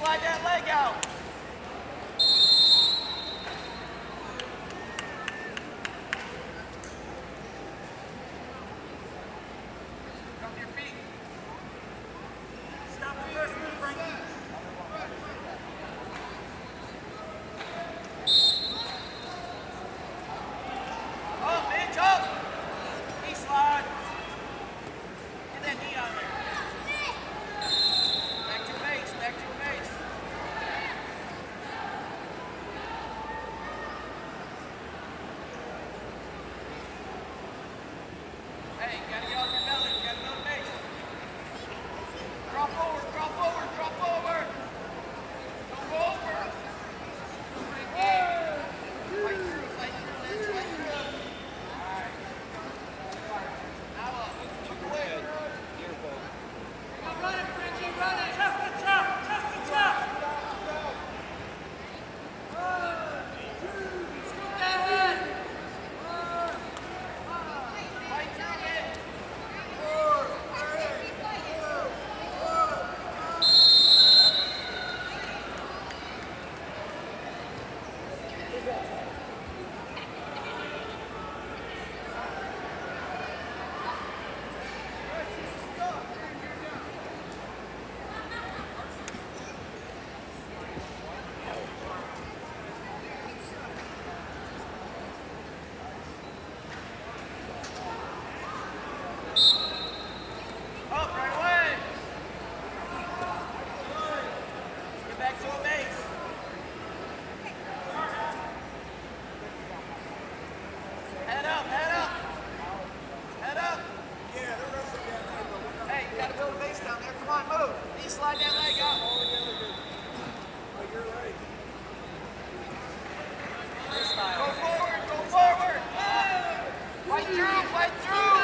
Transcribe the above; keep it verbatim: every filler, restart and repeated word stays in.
slide that leg out. Come to your feet. Stop the first move, Frankie. Up, Minch, up. Knee slide. Get that knee on there. Back to your base, back to your base. Hey, you gotta get off your belly. You gotta go to base. Drop forward, drop forward, drop forward. Don't go over. Frankie. Fight through, fight through, Minch, fight through. Alright. Now up. Took away. Beautiful. Keep running, Frankie, running. Chest to chest, chest to chest. Scoop that head. Fight through it. Up right away. Get back to a base. Head up, head up. Head up. Yeah, they're wrestling down there, but we're not. Hey, you gotta build a base down there. Come on, move. Knee slide that leg out. All together good. Oh, you're right. Go forward, go forward. Fight through, fight through.